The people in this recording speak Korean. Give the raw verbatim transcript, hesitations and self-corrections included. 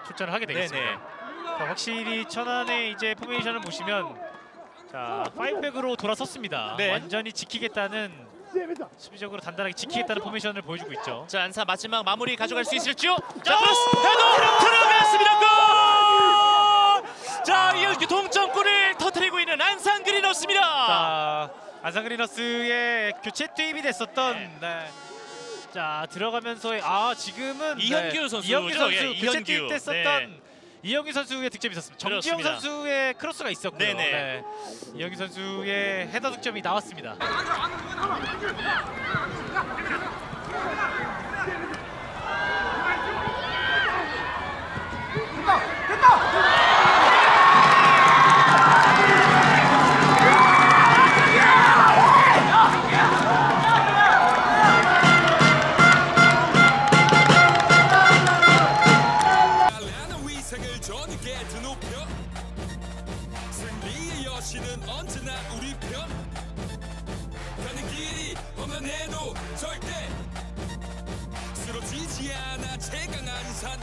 출전을 하게 되겠습니다. 자, 확실히 천안의 이제 포메이션을 보시면 자 파이브백으로 돌아섰습니다. 네. 완전히 지키겠다는 수비적으로 단단하게 지키겠다는 포메이션을 보여주고 있죠. 자, 안사 마지막 마무리 가져갈 수 있을지요? 자, 크로스 헤더 들어갔습니다. 골! 자, 이렇게 동점골을 터뜨리고 있는 안산 그리너스입니다. 자, 안산 그리너스의 교체 투입이 됐었던 네. 네. 자, 들어가면서의 아, 지금은 이현규 네. 선수죠. 이현규 선수 예, 교체 이현규. 투입됐었던 네. 이영규 선수의 득점이 있었습니다. 정지영 그렇습니다. 선수의 크로스가 있었고요. 네네. 네. 이영규 선수의 헤더 득점이 나왔습니다. 승리의 여신은 언제나 우리 편 가는 길이 험한 해도 절대